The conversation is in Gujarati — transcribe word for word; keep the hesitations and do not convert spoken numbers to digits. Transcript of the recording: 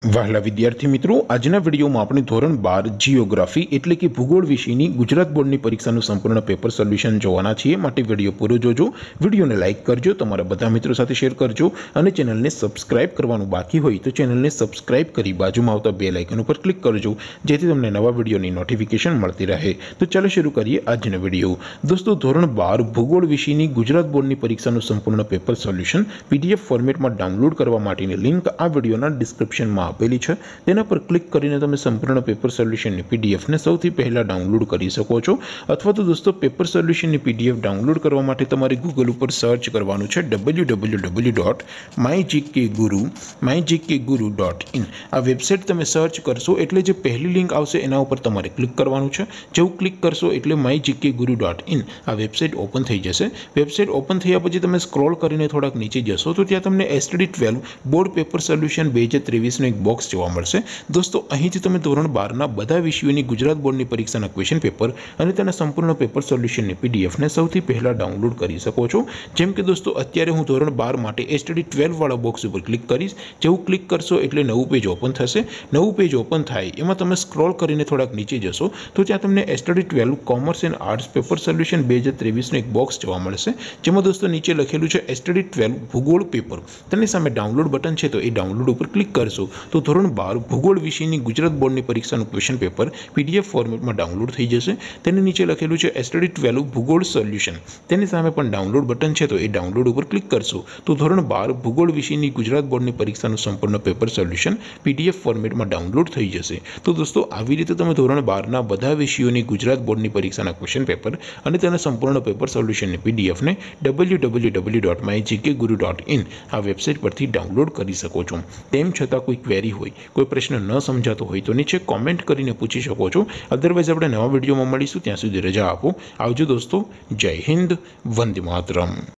વહાલા વિદ્યાર્થી મિત્રો, આજના વિડીયોમાં આપણે ધોરણ બાર જીઓગ્રાફી એટલે કે ભૂગોળ વિષયની ગુજરાત બોર્ડની પરીક્ષાનું સંપૂર્ણ પેપર સોલ્યુશન જોવાના છીએ। માટે વિડીયો પૂરો જોજો, વિડીયોને લાઇક કરજો, તમારા બધા મિત્રો સાથે શેર કરજો અને ચેનલને સબસ્ક્રાઇબ કરવાનું બાકી હોય તો ચેનલને સબસ્ક્રાઇબ કરી બાજુમાં આવતા બેલ આઇકન ઉપર ક્લિક કરજો, જેથી તમને નવા વિડીયોની નોટિફિકેશન મળતી રહે। તો ચાલો શરૂ કરીએ આજનો વિડીયો। દોસ્તો, ધોરણ બાર ભૂગોળ વિષયની ગુજરાત બોર્ડની પરીક્ષાનું સંપૂર્ણ પેપર સોલ્યુશન પીડીએફ ફોર્મેટમાં ડાઉનલોડ કરવા માટેની લિંક આ વિડીયોના ડિસ્ક્રિપ્શનમાં આપેલી છે। તેના પર ક્લિક કરીને તમે સંપૂર્ણ પેપર સોલ્યુશનની પીડીએફને સૌથી પહેલા ડાઉનલોડ કરી શકો છો। અથવા તો દોસ્તો, પેપર સોલ્યુશનની પીડીએફ ડાઉનલોડ કરવા માટે તમારે ગૂગલ ઉપર સર્ચ કરવાનું છે W W W dot my GK guru my GK guru dot in. આ વેબસાઇટ તમે સર્ચ કરશો એટલે જે પહેલી લિંક આવશે એના ઉપર તમારે ક્લિક કરવાનું છે। જેવું ક્લિક કરશો એટલે my GK guru dot in આ વેબસાઇટ ઓપન થઈ જશે। વેબસાઇટ ઓપન થયા પછી તમે સ્ક્રોલ કરીને થોડાક નીચે જશો તો ત્યાં તમને STD twelve board paper solution બે હજાર ત્રેવીસનું એક બોક્સ જોવા મળશે। દોસ્તો, અહીંથી તમે ધોરણ બારના બધા વિષયોની ગુજરાત બોર્ડની પરીક્ષાના ક્વેશ્ચન પેપર અને તેના સંપૂર્ણ પેપર સોલ્યુશનની પીડીએફને સૌથી પહેલા ડાઉનલોડ કરી શકો છો। જેમ કે દોસ્તો, અત્યારે હું ધોરણ બાર માટે એસટીડી ટ્વેલ્વ વાળા બોક્સ ઉપર ક્લિક કરીશ। જેવું ક્લિક કરશો એટલે નવું પેજ ઓપન થશે। નવું પેજ ઓપન થાય એમાં તમે સ્ક્રોલ કરીને થોડાક નીચે જશો તો ત્યાં તમને STD twelve commerce and arts paper solution બે હજાર ત્રેવીસનું એક બોક્સ જોવા મળશે, જેમાં દોસ્તો નીચે લખેલું છે એસટીડી ટ્વેલ્વ ભૂગોળ પેપર। તેની સામે ડાઉનલોડ બટન છે, તો એ ડાઉનલોડ ઉપર ક્લિક કરશો તો ધોરણ બાર ભૂગોળ વિષયની ગુજરાત બોર્ડની પરીક્ષાનું ક્વેશ્ચન પેપર પીડીએફ ફોર્મેટમાં ડાઉનલોડ થઈ જશે। તેની નીચે લખેલું છે એસટીડી ટ્વેલ્વ ભૂગોળ સોલ્યુશન, તેની સામે પણ ડાઉનલોડ બટન છે, તો એ ડાઉનલોડ ઉપર ક્લિક કરશો તો ધોરણ બાર ભૂગોળ વિષયની ગુજરાત બોર્ડની પરીક્ષાનું સંપૂર્ણ પેપર સોલ્યુશન પીડીએફ ફોર્મેટમાં ડાઉનલોડ થઈ જશે। તો દોસ્તો, આવી રીતે તમે ધોરણ બારના બધા વિષયોની ગુજરાત બોર્ડની પરીક્ષાના ક્વેશ્ચન પેપર અને તેના સંપૂર્ણ પેપર સોલ્યુશનની પીડીએફને W W W dot my GK guru dot in આ વેબસાઇટ પરથી ડાઉનલોડ કરી શકો છો। તેમ છતાં કોઈ ક્વેરી હોય, કોઈ પ્રશ્ન ન સમજાતો હોય તો નીચે કોમેન્ટ કરીને પૂછી શકો છો। અધરવાઇઝ આપણે નવા વિડીયોમાં મળીશું, ત્યાં સુધી રજા આપો। આવજો દોસ્તો, જય હિન્દ, વંદે માતરમ।